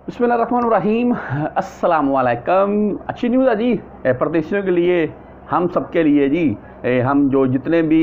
बिस्मिल्लाहिर्रहमानिर्रहीम, अस्सलाम वालेकुम। अच्छी न्यूज़ है जी परदेशियों के लिए, हम सबके लिए जी। हम जो जितने भी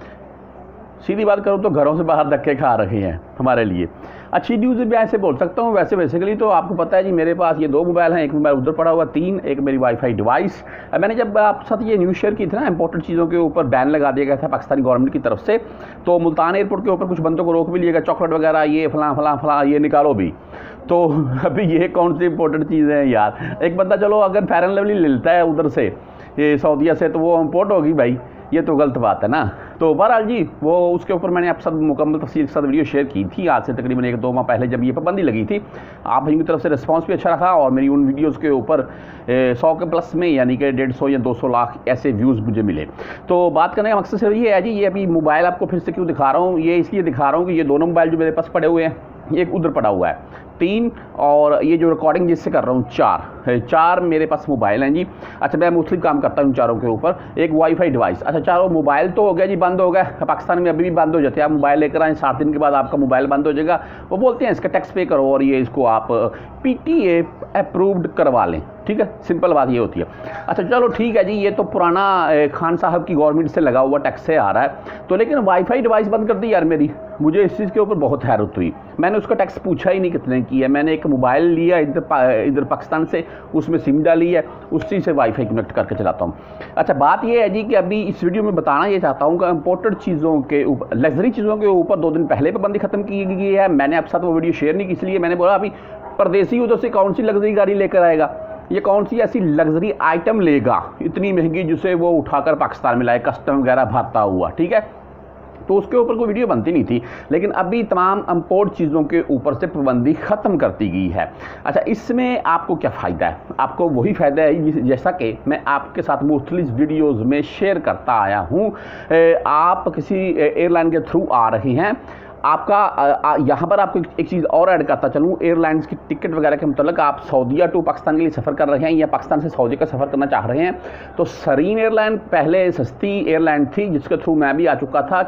सीधी बात करूँ तो घरों से बाहर धक्के खा रहे हैं, हमारे लिए अच्छी न्यूज़ भी ऐसे बोल सकता हूँ। वैसे बेसिकली तो आपको पता है जी, मेरे पास ये 2 मोबाइल हैं, एक मोबाइल उधर पड़ा हुआ, 3 एक मेरी वाईफाई डिवाइस। मैंने जब आपके साथ ये न्यूज़ शेयर की थी ना, इंपॉर्टेंट चीज़ों के ऊपर बैन लगा दिया गया था पाकिस्तानी गवर्नमेंट की तरफ से, तो मुल्तान एयरपोर्ट के ऊपर कुछ बंदों को रोक भी लिया गया, चॉकलेट वगैरह ये फलां फलां फलां ये निकालो भी। तो अभी ये कौन सी इंपॉर्टेंट चीज़ें हैं यार। एक बंदा चलो अगर फेयर एंड लवली लेता है उधर से, ये सऊदीया से, तो वो इम्पोर्ट होगी भाई, ये तो गलत बात है ना। तो बहरहाल जी, वो उसके ऊपर मैंने आपके साथ मुकम्मल तफसील के साथ वीडियो शेयर की थी आज से तकरीबन 1-2 माह पहले, जब ये पाबंदी लगी थी। आप भाइयों की तरफ से रिस्पांस भी अच्छा रहा और मेरी उन वीडियोस के ऊपर 100 के प्लस में, यानी कि 150 या 200 लाख ऐसे व्यूज़ मुझे मिले। तो बात करने का मकसद सिर्फ ये है जी, ये अभी मोबाइल आपको फिर से क्यों दिखा रहा हूँ, ये इसलिए दिखा रहा हूँ कि ये दोनों मोबाइल जो मेरे पास पड़े हुए हैं, एक उधर पड़ा हुआ है 3, और ये जो रिकॉर्डिंग जिससे कर रहा हूँ 4 मेरे पास मोबाइल हैं जी। अच्छा, मैं मुख्तलिफ काम करता हूँ चारों के ऊपर, एक वाईफाई डिवाइस। अच्छा, चारों मोबाइल तो हो गया जी, बंद हो गया। पाकिस्तान में अभी भी बंद हो जाते हैं, आप मोबाइल लेकर आए 7 दिन के बाद आपका मोबाइल बंद हो जाएगा। वो बोलते हैं इसका टैक्स पे करो और ये इसको आप PTA अप्रूव्ड करवा लें, ठीक है, सिंपल बात ये होती है। अच्छा चलो ठीक है जी, ये तो पुराना खान साहब की गवर्नमेंट से लगा हुआ टैक्स से आ रहा है, तो लेकिन वाईफाई डिवाइस बंद कर दी यार मेरी। मुझे इस चीज़ के ऊपर बहुत हैरत हुई। मैंने उसका टैक्स पूछा ही नहीं कितने की है। मैंने एक मोबाइल लिया इधर पाकिस्तान से, उसमें सिम डाली है, उसी से वाईफाई कनेक्ट करके चलाता हूँ। अच्छा, बात ये है जी कि अभी इस वीडियो में बताना ये चाहता हूँ कि इम्पोर्टेड चीज़ों के ऊपर, लग्जरी चीज़ों के ऊपर 2 दिन पहले पाबंदी खत्म की गई है। मैंने आपके साथ वो वीडियो शेयर नहीं की, इसलिए मैंने बोला अभी परदेसी उधर से कौन सी लग्जरी गाड़ी लेकर आएगा, ये कौन सी ऐसी लग्जरी आइटम लेगा इतनी महंगी जिसे वो उठाकर पाकिस्तान में लाए, कस्टम वगैरह भरता हुआ, ठीक है। तो उसके ऊपर कोई वीडियो बनती नहीं थी, लेकिन अभी तमाम इम्पोर्ट चीज़ों के ऊपर से पाबंदी ख़त्म कर दी गई है। अच्छा, इसमें आपको क्या फ़ायदा है? आपको वही फ़ायदा है जैसा कि मैं आपके साथ मुख्तलिफ वीडियोज़ में शेयर करता आया हूँ। आप किसी एयरलाइन के थ्रू आ रहे हैं, आपका यहाँ पर आपको एक चीज़ और ऐड करता चलूँ, एयरलाइंस की टिकट वगैरह के मतलब आप सऊदीया टू पाकिस्तान के लिए सफ़र कर रहे हैं या पाकिस्तान से सऊदी का सफ़र करना चाह रहे हैं, तो सरीन एयरलाइन पहले सस्ती एयरलाइन थी जिसके थ्रू मैं भी आ चुका था।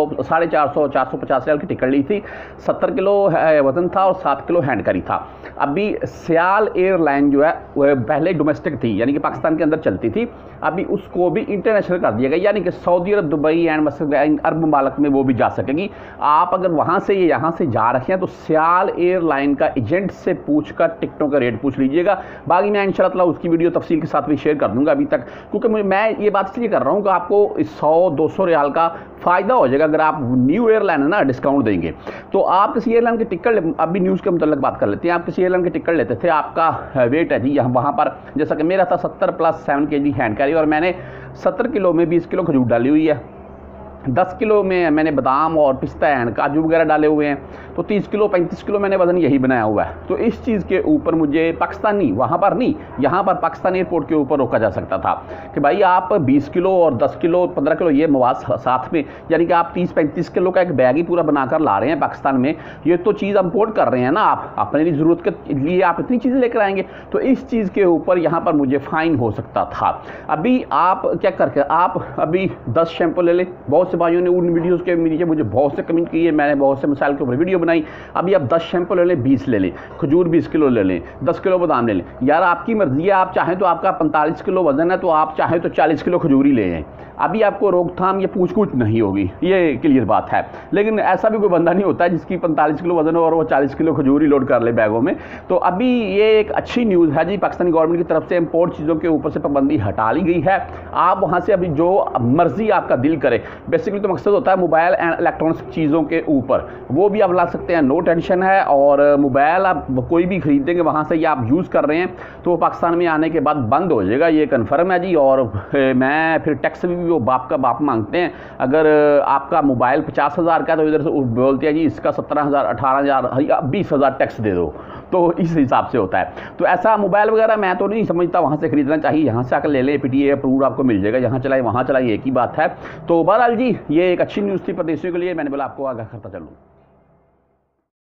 450 रियाल की टिकट ली थी, 70 किलो वज़न था और 7 किलो हैंड कैरी था। अभी सियाल एयरलाइन जो है वह पहले डोमेस्टिक थी, यानी कि पाकिस्तान के अंदर चलती थी, अभी उसको भी इंटरनेशनल कर दिया गया, यानी कि सऊदी अरब, दुबई एंड मस्जिद अरब ममालिक में वो भी जा सकेगी। आप अगर वहाँ से यहाँ से जा रखे हैं तो सियाल एयरलाइन का एजेंट से पूछकर टिकटों का रेट पूछ लीजिएगा। बाकी मैं इंशाल्लाह उसकी वीडियो तफसील के साथ भी शेयर कर दूंगा अभी तक, क्योंकि मैं ये बात इसलिए कर रहा हूँ कि आपको 100-200 रियाल का फ़ायदा हो जाएगा अगर आप न्यू एयरलाइन है ना डिस्काउंट देंगे। तो आप किसी एयरलाइन की टिकट, अभी न्यूज़ के मतलब बात कर लेते हैं, आप किसी एयरलाइन की टिकट लेते थे, आपका वेट है जी यहाँ वहाँ पर, जैसा कि मेरा था 70 + 7 kg हैंड कैरी, और मैंने 70 किलो में 20 किलो खजूर डाली हुई है, 10 किलो में मैंने बादाम और पिस्ता एंड काजू वगैरह डाले हुए हैं, तो 30 किलो 35 किलो मैंने वज़न यही बनाया हुआ है। तो इस चीज़ के ऊपर मुझे पाकिस्तानी, वहाँ पर नहीं, यहाँ पर पाकिस्तान एयरपोर्ट के ऊपर रोका जा सकता था कि भाई आप 20 किलो और 10 किलो 15 किलो ये मवाद साथ में, यानी कि आप 30-35 किलो का एक बैग ही पूरा बनाकर ला रहे हैं पाकिस्तान में, ये तो चीज़ इम्पोर्ट कर रहे हैं ना आप, अपने लिए ज़रूरत के लिए आप इतनी चीज़ें लेकर आएंगे, तो इस चीज़ के ऊपर यहाँ पर मुझे फ़ाइन हो सकता था। अभी आप क्या करके, आप अभी 10 शैम्पू ले लें। बहुत से भाइयों ने उन वीडियोस के नीचे मुझे बहुत से कमेंट किए, मैंने बहुत से मसाइल के ऊपर वीडियो बनाई। अभी आप 10 शैम्पू ले लें, 20 ले लें, खजूर 20 किलो ले लें, 10 किलो बादाम ले लें, यार आपकी मर्जी है। आप चाहें तो आपका 45 किलो वजन है तो आप चाहें तो 40 किलो खजूर ही ले आएँ, अभी आपको रोकथाम या पूछ नहीं होगी, ये क्लियर बात है। लेकिन ऐसा भी कोई बंदा नहीं होता है जिसकी 45 किलो वजन हो और वो 40 किलो खजूर ही लोड कर ले बैगों में। तो अभी ये एक अच्छी न्यूज़ है जी, पाकिस्तानी गवर्नमेंट की तरफ से इम्पोर्ट चीज़ों के ऊपर से पाबंदी हटा ली गई है। आप वहाँ से अभी जो मर्जी आपका दिल करे, बेसिकली तो मकसद होता है मोबाइल एंड इलेक्ट्रॉनिक्स चीज़ों के ऊपर, वो भी आप ला सकते हैं, नो टेंशन है। और मोबाइल आप कोई भी खरीदेंगे वहाँ से या आप यूज़ कर रहे हैं तो पाकिस्तान में आने के बाद बंद हो जाएगा, ये कन्फर्म है जी। और मैं फिर टैक्स भी वो बाप का बाप मांगते हैं। अगर आपका मोबाइल 50,000 का, तो इधर से बोलते हैं जी इसका 17,000, 18,000 या 20,000 टैक्स दे दो, तो इस हिसाब से होता है। तो ऐसा मोबाइल वगैरह मैं तो नहीं समझता वहाँ से खरीदना चाहिए, यहाँ से आकर ले लें, PTA अप्रूव आपको मिल जाएगा, यहाँ चलाए वहाँ चलाए, एक ही बात है। तो बहरहाल जी, ये एक अच्छी न्यूज़ थी परदेशियों के लिए, मैंने बोला आपको आगाह करता चलूँ।